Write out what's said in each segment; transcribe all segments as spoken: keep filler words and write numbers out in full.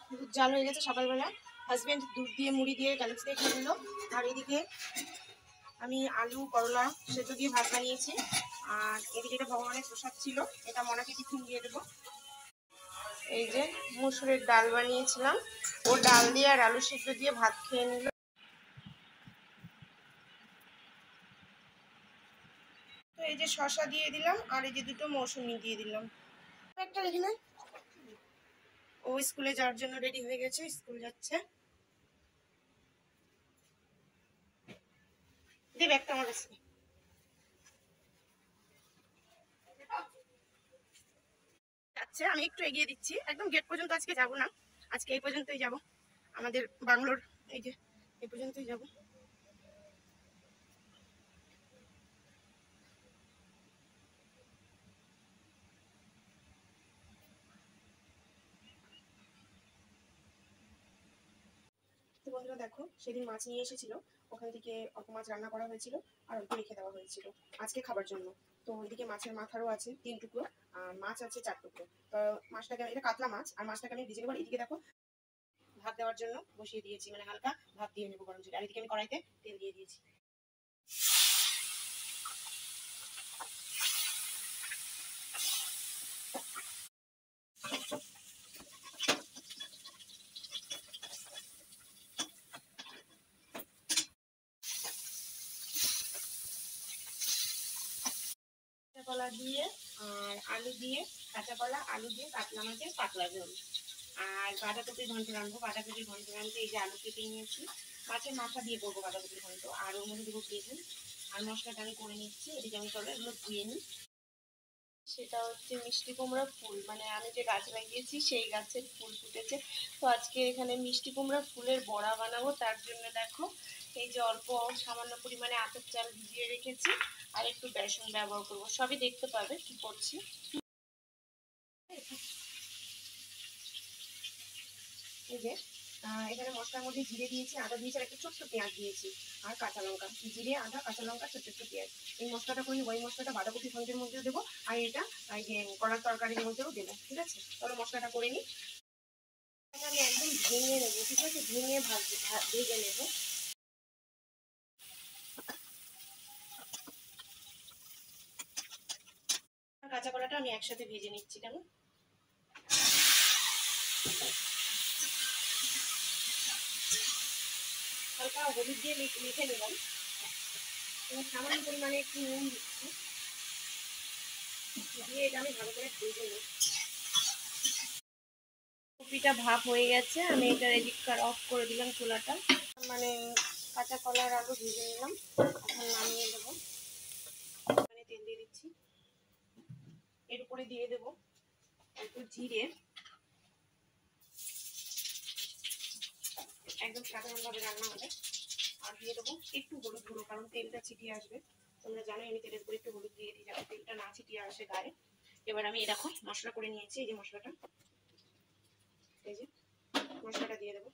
দুধ জাল হয়ে গেছে সকালবেলা। হাজব্যান্ড দুধ দিয়ে মুড়ি দিয়ে গ্যালাক্সি দিয়ে খেয়ে নিল। আর এদিকে আমি আলু করলা সেদ্ধ দিয়ে ভাত বানিয়েছি। আর এদিকে এটা ভগবানের প্রসাদ ছিল, এটা মনাকে টিফিন দিয়ে দেবো। এই যে মুসুরের ডাল বানিয়েছিলাম, ও ডাল দিয়ে আর আলু সেদ্ধ দিয়ে ভাত খেয়ে নিল। তো এই যে শসা দিয়ে দিলাম, আর এই যে দুটো মৌসুমি দিয়ে দিলাম। একটা দেখি না, ও স্কুলে যাওয়ার জন্য রেডি হয়ে গেছে, স্কুল যাচ্ছে। দেব একটা আমার কাছে। যাচ্ছে, আমি একটু এগিয়ে দিচ্ছি, একদম গেট পর্যন্ত আজকে যাব না, আজকে এই পর্যন্তই যাব। আমাদের বাংলোর এই যে এই পর্যন্তই যাব। তো বন্ধুরা দেখো, সেদিন মাছ নিয়ে এসেছিল, ওখান থেকে অল্প মাছ রান্না করা হয়েছিল আর অল্প রেখে দেওয়া হয়েছিল আজকে খাবার জন্য। তো ওইদিকে মাছের মাথারও আছে তিন টুকরো, আর মাছ আছে চার টুকরো। তো মাছটাকে, এটা কাতলা মাছ, আর মাছটাকে আমি ভিজে নেবো। এদিকে দেখো ভাত দেওয়ার জন্য বসিয়ে দিয়েছি, মানে হালকা ভাত দিয়ে নেবো গরম জলে। আর এদিকে আমি কড়াইতে তেল দিয়ে দিয়েছি। কাঁচা কলা দিয়ে আর আলু দিয়ে, কাঁচা কলা আলু দিয়ে কাতলা মাছের পাতলা ঝোল। আর বাঁধাকপির ঘন্ট রাঁধবো। বাঁধাকপির ঘন্ট রাঁধতে এই যে আলু কেটে নিয়েছি, মাছের মাথা দিয়ে করবো বাঁধাকপির ঘন্ট। আর ওর মধ্যে দেবো বেগুন, আর মশলাটা আমি করে নিচ্ছি। এদিকে আমি চলো এগুলো ধুয়ে নিই। সেটা হচ্ছে মিষ্টি কুমড়া ফুল, মানে আমি যে গাছ লাগিয়েছি সেই গাছের ফুল ফুটেছে। তো আজকে এখানে মিষ্টি কুমড়া ফুলের বড়া বানাবো। তার জন্য দেখো এই যে অল্প সামান্য পরিমাণে আতপ চাল ভিজিয়ে রেখেছি, আর একটু বেসন ব্যবহার করবো। সবই দেখতে পাবে কি করছি। এই যে এখানে মশলার মধ্যে জিরে দিয়েছি, আদা দিয়েছি, আর একটা ছোট্ট পেঁয়াজ দিয়েছি, আর কাঁচা লঙ্কা। জিরে, আদা, কাঁচা লঙ্কা, ছোট্ট ছোট্ট পেঁয়াজ। এই মশলাটা করি, ওই মশলাটা বাঁধাকপি ঘন্টের মধ্যেও দেবো, আর এটা এই যে কড়ার তরকারির মধ্যেও দেবো। ঠিক আছে, তাহলে মশলাটা করে নিই। আমি একদম ভেঙে নেবো, ঠিক আছে, ভেঙে ভাজবো, ভেজে নেবো। কাঁচা কলাটা আমি একসাথে ভেজে নিচ্ছি। কেন হালকা হলুদ দিয়ে মেখে নিলাম, এবং সামান্য পরিমাণে একটু নুন দিচ্ছি, দিয়ে এটা আমি ভালো করে ভেজে নিই। কপিটা ভাপ হয়ে গেছে, আমি এটা এদিককার অফ করে দিলাম চুলাটা। মানে কাঁচা কলার আলু ভেজে নিলাম, এখন নামিয়ে দেবো। মানে তেল দিয়ে দিচ্ছি, এর উপরে দিয়ে দেবো একটু জিরে, একদম সাধারণভাবে রান্না হবে। আর দিয়ে দেবো একটু হলুদ গুঁড়ো, কারণ তেলটা ছিটিয়ে আসবে। তোমরা জানো আমি তেলের উপরে একটু হলুদ দিয়ে দিই, যাতে তেলটা না ছিটিয়ে আসে গায়ে। এবার আমি এই দেখো মশলা করে নিয়েছি, এই যে মশলাটা, এই যে মশলাটা দিয়ে দেবো।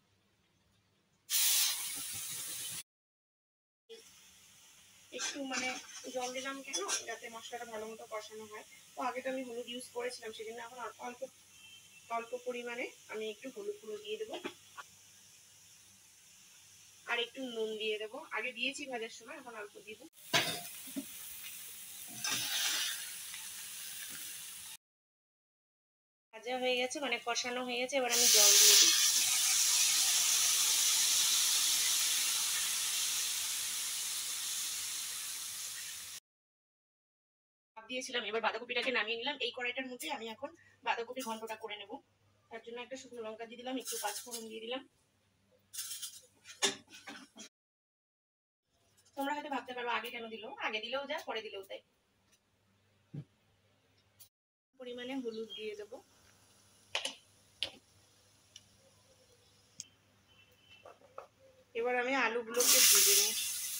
একটু মানে জল দিলাম কেন, যাতে মশলাটা ভালো মতো কষানো হয়। তো আগে তো আমি হলুদ ইউজ করেছিলাম, সেজন্য এখন অল্প অল্প পরিমাণে আমি একটু হলুদ গুঁড়ো দিয়ে দেবো, আর একটু নুন দিয়ে দেবো। আগে দিয়েছি ভাজার সময়, এখন অল্প দিব। ভাজা হয়ে গেছে, মানে কষানো হয়ে গেছে। এবার আমি জল দিয়ে দিই। দিয়েছিলাম, এবার বাঁধাকপিটাকে নামিয়ে নিলাম। এই কড়াইটার মধ্যে আমি এখন বাঁধাকপির ঘন্টটা করে নেব। তার জন্য একটা শুকনো লঙ্কা দিয়ে দিলাম, একটু পাঁচফোড়ন দিয়ে দিলাম। তোমরা হয়তো ভাবতে পারো আগে কেন দিল, আগে দিলেও যা, পরে দিলেও তাই। পরিমাণে হলুদ দিয়ে দেবো, এবার আমি আলুগুলোকে ভেজে নিই।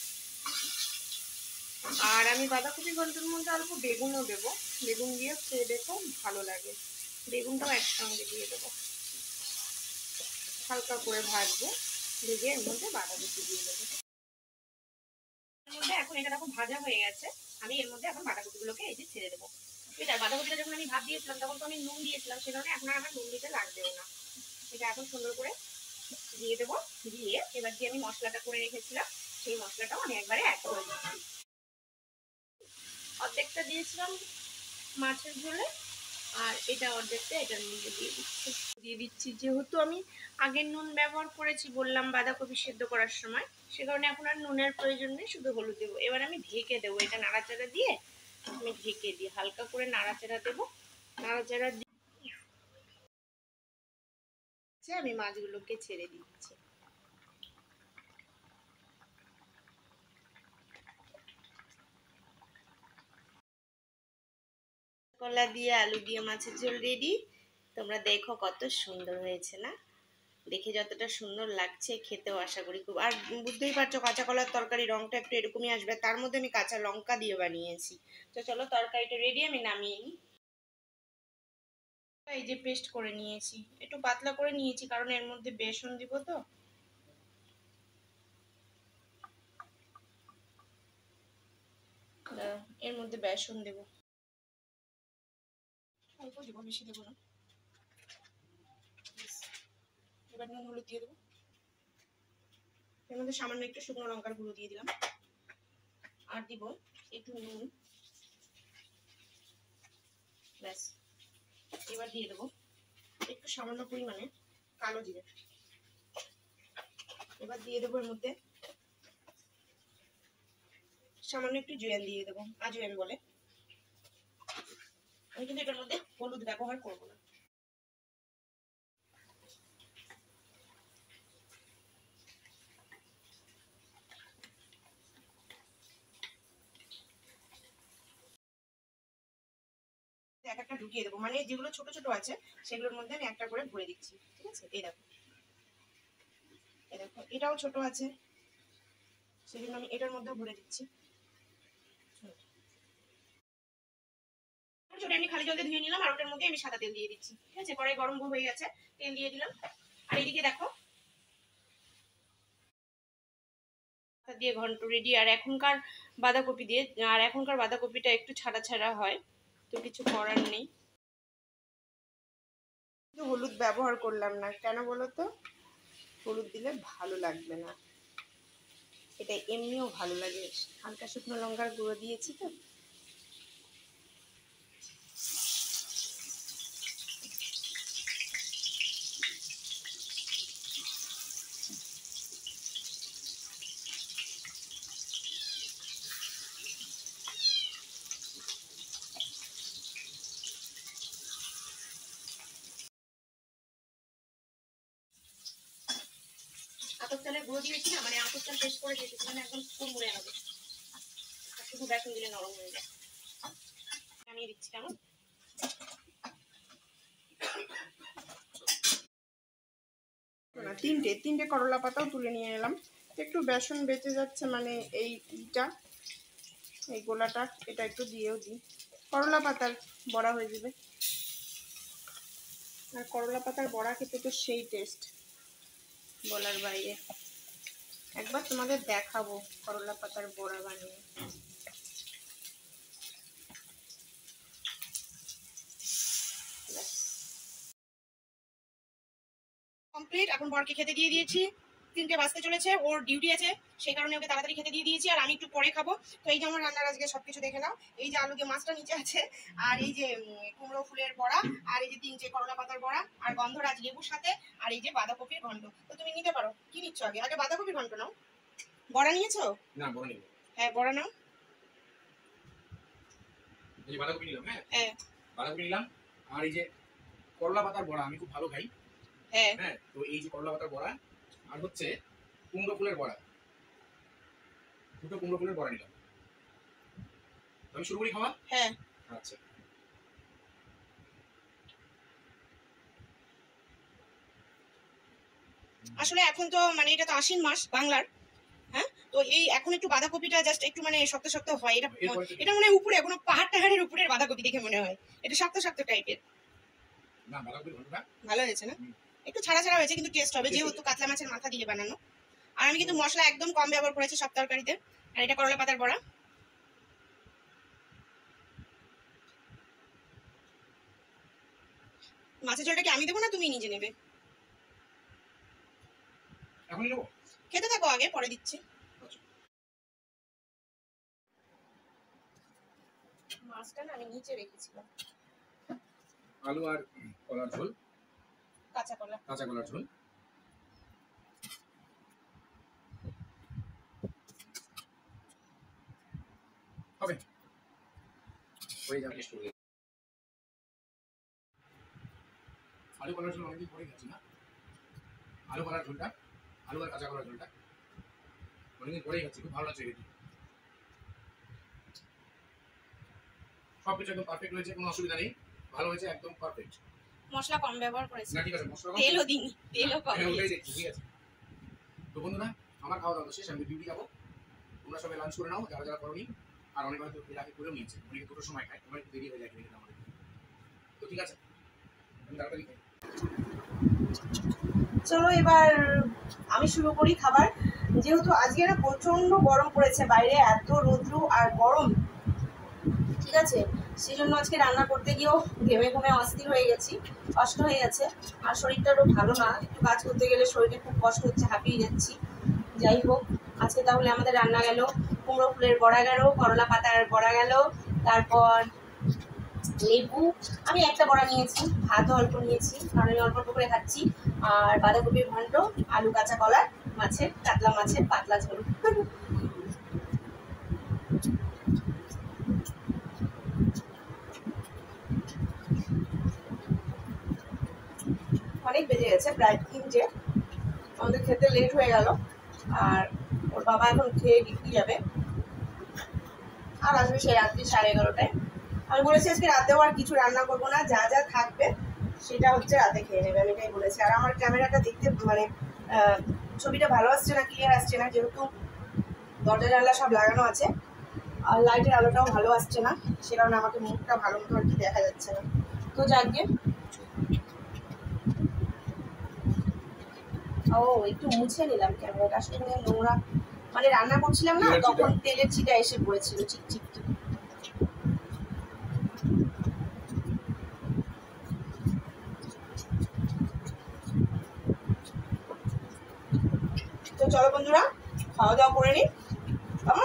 আর আমি বাঁধাকপি ঘন্টের মধ্যে অল্প বেগুনও দেবো, বেগুন দিয়ে খেয়ে দেখো ভালো লাগে। বেগুনটাও একসঙ্গে দিয়ে দেবো, হালকা করে ভাজবো, ভেজে এর মধ্যে বাঁধাকপি দিয়ে দেবো। এর মধ্যে এখন এটা দেখো ভাজা হয়ে গেছে, আমি এর মধ্যে এখন বাঁধাকপিগুলোকে এই যে ছেড়ে দেবো। এটা বাঁধাকপিটা যখন আমি ভাত দিয়েছিলাম তখন তো আমি নুন দিয়েছিলাম, সে কারণে এখন আর আমার নুন দিতে লাগবেও না। এটা এখন সুন্দর করে দিয়ে দেবো। দিয়ে এবার যে আমি মশলাটা করে রেখেছিলাম সেই মশলাটাও আমি একবারে অ্যাড করে দিচ্ছি। অর্ধেকটা দিয়েছিলাম মাছের ঝোলে, আর এটা অর্ধেকটা এটার মধ্যে দিয়ে দিচ্ছি দিয়ে দিচ্ছি যেহেতু আমি আগের নুন ব্যবহার করেছি বললাম বাঁধাকপি সেদ্ধ করার সময়, সে কারণে এখন আর নুনের প্রয়োজন নেই, শুধু হলুদ দেবো। এবার আমি ঢেকে দেবো, এটা নাড়াচাড়া দিয়ে আমি ঢেকে দিই, হালকা করে নাড়াচাড়া দেবো। নাড়াচাড়া দিয়ে আমি মাছগুলোকে ছেড়ে দিচ্ছি। কলা দিয়ে আলু দিয়ে মাছের ঝোল রেডি। তোমরা দেখো কত সুন্দর হয়েছে না? দেখে যতটা সুন্দর লাগছে খেতেও আশা করি খুব। আর বুঝতেই পারছো কাঁচা কলার তরকারি রংটা একটু এরকমই আসবে, তার মধ্যে আমি কাঁচা লঙ্কা দিয়ে বানিয়েছি। তো চলো তরকারিটা রেডি, আমি নামিয়ে নিই। এই যে পেস্ট করে নিয়েছি, একটু পাতলা করে নিয়েছি কারণ এর মধ্যে বেসন দিব তো। এর মধ্যে বেসন দেব, অল্প দেবো, বেশি দেবো না। এবার নুন হলুদ দিয়ে দেবো, এর মধ্যে সামান্য একটু শুকনো লঙ্কার গুঁড়ো দিয়ে দিলাম, আর দিব একটু নুন, ব্যাস। এবার দিয়ে দেবো একটু সামান্য পরিমাণে কালো জিরে। এবার দিয়ে দেবো এর মধ্যে সামান্য একটু জোয়ান দিয়ে দেবো, আজওয়ান বলে। আমি কিন্তু এটার মধ্যে হলুদ ব্যবহার করবো না। এক একটা ঢুকিয়ে দেবো, মানে যেগুলো ছোট ছোট আছে সেগুলোর মধ্যে আমি একটা করে ভরে দিচ্ছি, ঠিক আছে? এই দেখো, এই দেখো এটাও ছোট আছে, সেজন্য আমি এটার মধ্যে ভরে দিচ্ছি। আমি খালি জল দিয়ে ধুয়ে নিলাম, আর ওটার মধ্যে আমি সাদা তেল দিয়ে দিচ্ছি, ঠিক আছে? কড়াই গরম হয়ে গেছে, তেল দিয়ে দিলাম। আর এদিকে দেখো দিয়ে ঘন্ট রেডি। আর এখনকার বাঁধাকপি দিয়ে, আর এখনকার বাঁধাকপিটা একটু ছাড়া ছাড়া হয়, তো কিছু করার নেই। হলুদ ব্যবহার করলাম না, কেন বলো তো? হলুদ দিলে ভালো লাগবে না, এটা এমনিও ভালো লাগে, হালকা শুকনো লঙ্কার গুঁড়ো দিয়েছি তো। আতপ চালের গুঁড়ো দিয়েছি না, মানে আতপ চাল পেস্ট করে দিয়েছি, মানে একদম কুড়মুড়ে হবে, শুধু বেসন দিলে নরম হয়ে যায়। নামিয়ে দিচ্ছি কেমন। তিনটে তিনটে করলা পাতাও তুলে নিয়ে এলাম, একটু বেসন বেঁচে যাচ্ছে, মানে এই ইটা এই গোলাটা এটা একটু দিয়েও দিই, করলা পাতার বড়া হয়ে যাবে। আর করলা পাতার বড়া খেতে তো সেই টেস্ট, বলার বাইরে। একবার তোমাদের দেখাবো করলা পাতার বড়া বানিয়ে। কমপ্লিট, এখন বরকে খেতে দিয়ে দিয়েছি, তিনটে বাজতে চলেছে, ওর ডিউটি আছে, সেই কারণে ওকে তাড়াতাড়ি খেতে দিয়ে দিয়েছি, আর আমি একটু পরে খাবো। তো এই যে আমার রান্নার আজকে সবকিছু দেখে নাও, এই যে আলু দিয়ে মাছটা নিচে আছে, আর এই যে কুমড়ো ফুলের বড়া, আর এই যে তিনটে করলা পাতার বড়া, আর গন্ধরাজ লেবুর সাথে, আর এই যে বাঁধাকপির ঘন্ট। তো তুমি নিতে পারো, কি নিচ্ছ? আগে আগে বাঁধাকপির ঘন্ট নাও। বড়া নিয়েছো? না, বড়া নিব। হ্যাঁ, বড়া নাও। এই বাঁধাকপি নিলাম। হ্যাঁ হ্যাঁ, বাঁধাকপি নিলাম। আর এই যে করলা পাতার বড়া আমি খুব ভালো খাই। হ্যাঁ হ্যাঁ, তো এই যে করলা পাতার বড়া, আর হচ্ছে কুমড়ো ফুলের বড়া, দুটো কুমড়ো ফুলের বড়া নিলাম। আমি শুরু করি খাওয়া? হ্যাঁ আচ্ছা। আসলে এখন তো মানে এটা তো আশ্বিন মাস বাংলার, হ্যাঁ, তো এই এখন একটু বাঁধাকপিটা জাস্ট একটু মানে শক্ত শক্ত হয়, এটা এটা মনে হয় উপরে কোনো পাহাড় টাহাড়ের উপরের বাঁধাকপি দেখে মনে হয়, এটা শক্ত শক্ত টাইপের। না, বাঁধাকপির ঘন্টটা ভালো হয়েছে না? একটু ছাড়া ছাড়া হয়েছে, কিন্তু টেস্ট হবে যেহেতু কাতলা মাছের মাথা দিয়ে বানানো। আর আমি কিন্তু মশলা একদম কম ব্যবহার করেছি সব তরকারিতে। আর এটা করলা পাতার বড়া। মাছের ঝোলটা কি আমি দেবো না তুমি নিজে নেবে? এখন নেবো, খেতে থাকো, আগে পরে দিচ্ছি। মাছটা না আমি নিচে রেখেছিলাম। আলু আর কলার ঝোল, কাঁচা কলা, কাঁচা কলার ঝোল। হবে, হয়ে যাবে। আলু কলার ঝোল অনেকদিন পরে গেছি না, আলু কলার ঝোলটা, আলু আর কাঁচা কলার ঝোলটা অনেকদিন পরেই গেছি, খুব ভালো লাগছে খেতে। সব কিছু একদম পারফেক্ট হয়েছে, কোনো অসুবিধা নেই, ভালো হয়েছে, একদম পারফেক্ট। মশলা কম ব্যবহার করেছি না ঠিক আছে, মশলা কম, তেলও দিইনি, তেলও কম দিয়েছি। ঠিক আছে। তো বন্ধুরা, আমার খাওয়া দাওয়া শেষ, আমি ডিউটি যাবো, তোমরা সবাই লাঞ্চ করে নাও যারা যারা করোনি, আর অনেক হয়তো এর আগে করেও নিয়েছে, অনেকে দুটোর সময় খায়, তোমার একটু দেরি হয়ে যায় খেতে আমাদের। তো ঠিক আছে, আমি তাড়াতাড়ি খাই। চলো এবার আমি শুরু করি খাবার। যেহেতু আজকে না প্রচন্ড গরম পড়েছে বাইরে, এত রৌদ্র আর গরম, ঠিক আছে, সেই জন্য আজকে রান্না করতে গিয়েও ঘেমে ঘুমে অস্থির হয়ে গেছি, কষ্ট হয়ে গেছে। আর শরীরটারও ভালো না, একটু কাজ করতে গেলে শরীরে খুব কষ্ট হচ্ছে, হাঁপিয়ে যাচ্ছি। যাই হোক, আজকে তাহলে আমাদের রান্না গেল কুমড়ো ফুলের বড়া গেল, করলা পাতার বড়া গেল, তারপর লেবু, আমি একটা বড়া নিয়েছি, ভাতও অল্প নিয়েছি কারণ আমি অল্প অল্প করে খাচ্ছি, আর বাঁধাকপির ঘন্ট, আলু কাঁচা কলা, মাছের কাতলা মাছের পাতলা ঝোল। অনেক বেজে গেছে, প্রায় তিনটে, আমাদের খেতে লেট হয়ে গেল, আর ওর বাবা এখন খেয়ে ডিউটি যাবে, আর আসবে সেই রাত্রি সাড়ে এগারোটায়। আমি বলেছি আজকে রাতেও আর কিছু রান্না করবো না, যা যা থাকবে সেটা হচ্ছে রাতে খেয়ে নেবে, আমি এটাই বলেছি। আর আমার ক্যামেরাটা দেখতে মানে ছবিটা ভালো আসছে না, ক্লিয়ার আসছে না, যেহেতু দরজা জানলা সব লাগানো আছে, আর লাইটের আলোটাও ভালো আসছে না, সে কারণে আমাকে মুখটা ভালো মতো আর কি দেখা যাচ্ছে না। তো যাকে ও একটু মুছে নিলাম ক্যামেরাটা, আসলে নোংরা, মানে রান্না করছিলাম না তখন তেলের ছিটা এসে পড়েছিল, ঠিক ঠিক ঠিক। তো চলো বন্ধুরা, খাওয়া দাওয়া করে নিই, কেমন,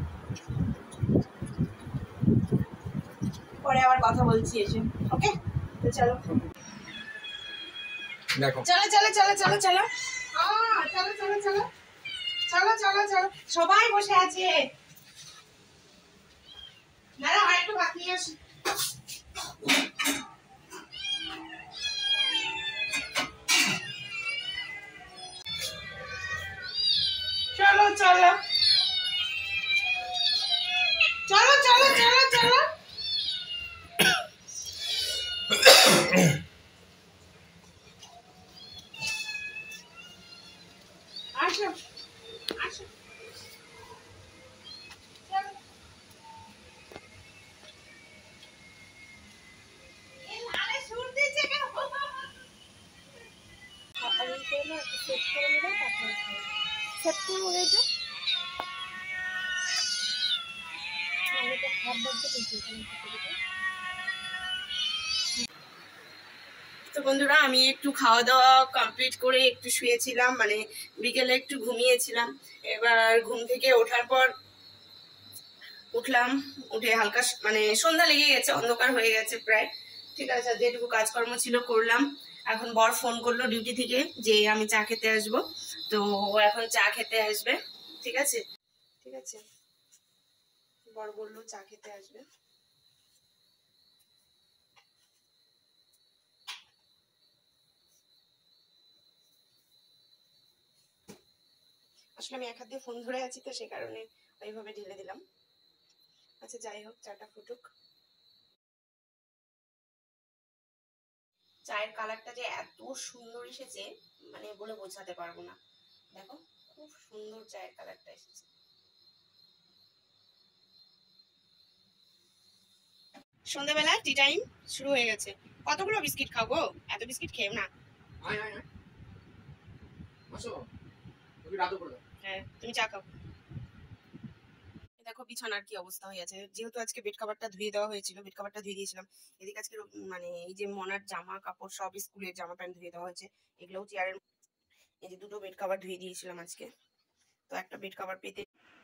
পরে আবার কথা বলছি এসে, ওকে? তো চলো দেখো, চলো চলো চলো চলো চলো চলো চলো চলো চলো চলো চলো, সবাই বসে আছে, দাঁড়া আর একটু ভাত নিয়ে আসি। চলো চলো চলো চলো চলো চলো, আসো আসো, চলো। এই লালে সুর দিচ্ছে কেন? আমি তো না সেট করে নিলাম, তারপর সেট করবো এটা, আমি তো খাবার দিতে তো বন্ধুরা, আমি একটু খাওয়া দাওয়া কমপ্লিট করে একটু শুয়েছিলাম, মানে বিকেলে একটু ঘুমিয়েছিলাম। এবার ঘুম থেকে ওঠার পর উঠলাম, উঠে হালকা মানে সন্ধ্যা লেগে গেছে, অন্ধকার হয়ে গেছে প্রায়, ঠিক আছে, যেটুকু কাজকর্ম ছিল করলাম। এখন বর ফোন করলো ডিউটি থেকে যে আমি চা খেতে আসবো, তো ও এখন চা খেতে আসবে, ঠিক আছে, ঠিক আছে, বর বললো চা খেতে আসবে। আসলে আমি এক হাত দিয়ে ফোন ধরে আছি, তো সে কারণে ওইভাবে ঢেলে দিলাম। আচ্ছা যাই হোক, চাটা ফুটুক। চায়ের কালারটা যে এত সুন্দর এসেছে মানে বলে বোঝাতে পারবো না, দেখো খুব সুন্দর চায়ের কালারটা এসেছে। সন্ধ্যাবেলা টি টাইম শুরু হয়ে গেছে। কতগুলো বিস্কিট খাবো, এত বিস্কিট খেও না। আয় আয় আয়, আসো, তুমি রাতে করে দাও। হ্যাঁ তুমি চা খাও। দেখো বিছানার কি অবস্থা হয়ে আছে, যেহেতু আজকে বেড কভারটা ধুয়ে দেওয়া হয়েছিল, বেড কভারটা ধুয়ে দিয়েছিলাম, এদিকে আজকে মানে এই যে মনার জামা কাপড় সব স্কুলের জামা প্যান্ট ধুয়ে দেওয়া হয়েছে, এগুলোও চেয়ারের এই যে দুটো বেড কভার ধুয়ে দিয়েছিলাম আজকে, তো একটা বেড কভার পেতে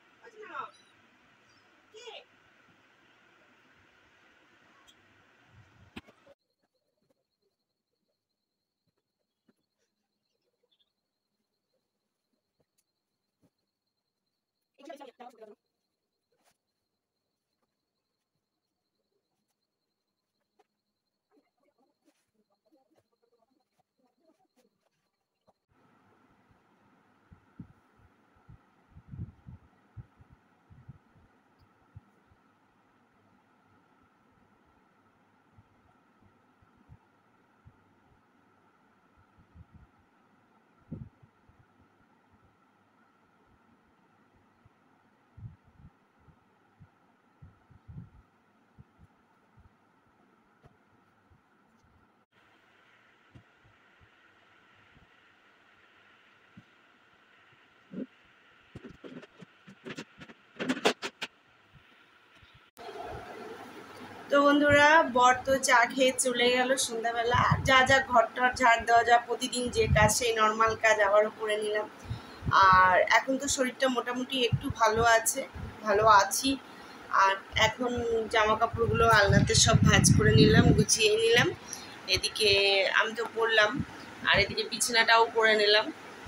তো বন্ধুরা বর তো চা খেয়ে চলে গেল সন্ধ্যাবেলা, আর যা যা ঘরটার ঝাড় দেওয়া যা প্রতিদিন যে কাজ সেই নর্মাল কাজ আবারও করে নিলাম। আর এখন তো শরীরটা মোটামুটি একটু ভালো আছে, ভালো আছি। আর এখন জামা কাপড়গুলো আলনাতে সব ভাঁজ করে নিলাম, গুছিয়ে নিলাম। এদিকে আমি তো পরলাম, আর এদিকে বিছানাটাও করে নিলাম।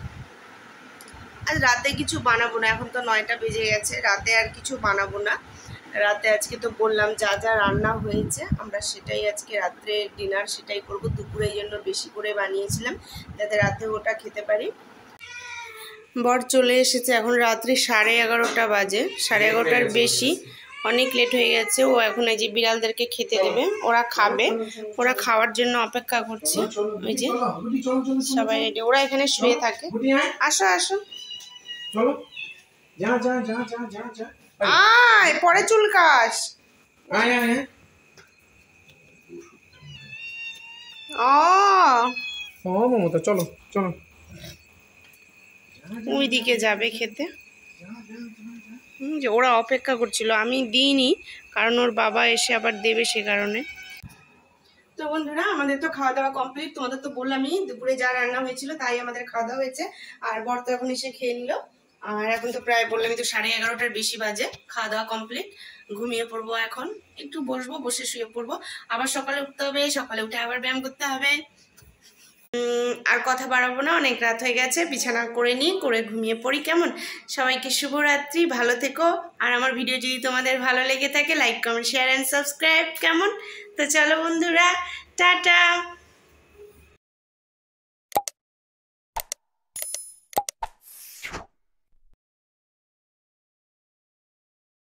আজ রাতে কিছু বানাবো না, এখন তো নয়টা বেজে গেছে, রাতে আর কিছু বানাবো না। রাতে আজকে তো বললাম যা যা রান্না হয়েছে আমরা সেটাই আজকে রাত্রে ডিনার সেটাই করব। দুপুরের জন্য বেশি করে বানিয়েছিলাম যাতে রাতে ওটা খেতে পারি। বর চলে এসেছে, এখন রাত্রি সাড়ে এগারোটা বাজে, সাড়ে এগারোটার বেশি, অনেক লেট হয়ে গেছে। ও এখন এই যে বিড়ালদেরকে খেতে দেবে, ওরা খাবে, ওরা খাওয়ার জন্য অপেক্ষা করছে। ওই যে সবাই রেডি, ওরা এখানে শুয়ে থাকে। আসো আসো, চলো যা যা যা যা যা যা আয় পরে চুলকাস। আয় আয় ও ও মমতা, চলো চলো, ওই দিকে যাবে খেতে। হুম, যে ওরা অপেক্ষা করছিল, আমি দিইনি কারণ ওর বাবা এসে আবার দেবে সে কারণে। তো বন্ধুরা আমাদের তো খাওয়া দাওয়া কমপ্লিট, তোমাদের তো বললামই দুপুরে যা রান্না হয়েছিল তাই আমাদের খাওয়া দাওয়া হয়েছে। আর বর তো এখন এসে খেয়ে নিল, আর এখন তো প্রায় বললামই তো সাড়ে এগারোটার বেশি বাজে। খাওয়া দাওয়া কমপ্লিট, ঘুমিয়ে পড়বো এখন, একটু বসবো, বসে শুয়ে পড়বো। আবার সকালে উঠতে হবে, সকালে উঠে আবার ব্যায়াম করতে হবে। আর কথা বাড়াবো না, অনেক রাত হয়ে গেছে, বিছানা করে নিই, করে ঘুমিয়ে পড়ি। কেমন? সবাইকে শুভরাত্রি, ভালো থেকো। আর আমার ভিডিও যদি তোমাদের ভালো লেগে থাকে like comment share and subscribe. কেমন? তো চলো বন্ধুরা, টাটা।